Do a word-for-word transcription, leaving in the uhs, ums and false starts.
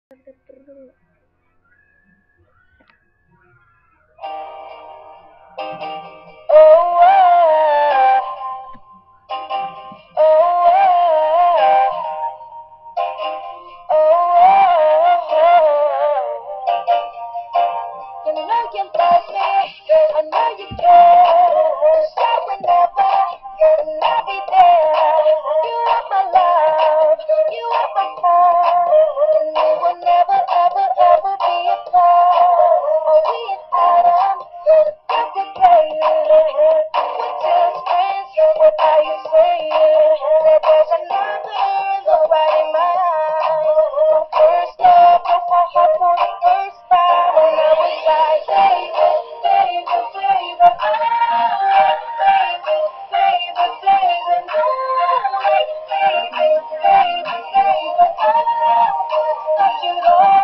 Adapter dulu. You know you love me, I know you care. So whenever, and I'll be there. You are my love, you are my heart, and we will never, ever, ever be apart. Are we an atom, duplicated? We're just friends, what are you saying? That there's another look right in my eyes. My first love broke my heart for the first time, and I was like, baby, baby, baby, oh, baby, baby, baby, no, like, baby, baby, baby, oh, thought you'd always